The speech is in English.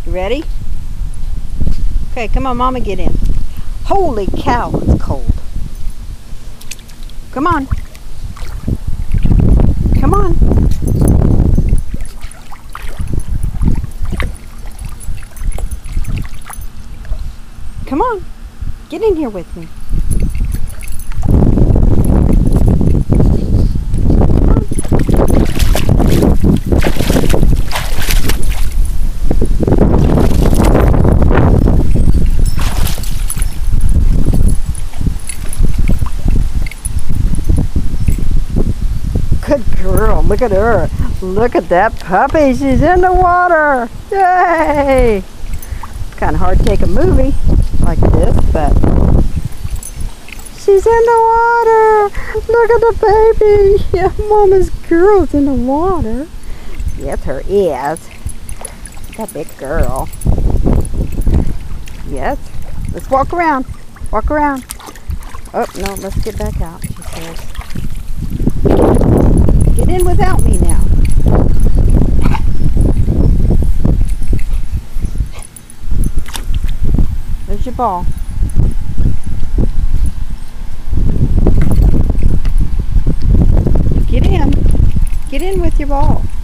You ready? Okay, come on, Mama, get in. Holy cow, it's cold. Come on. Come on. Come on. Get in here with me. Good girl, look at her. Look at that puppy, she's in the water. Yay! It's kind of hard to take a movie like this, but she's in the water. Look at the baby. Yeah, Mama's girl's in the water. Yes, her is. That big girl. Yes. Let's walk around. Walk around. Oh, no, let's get back out, she says. Get in without me now. There's your ball. Get in. Get in with your ball.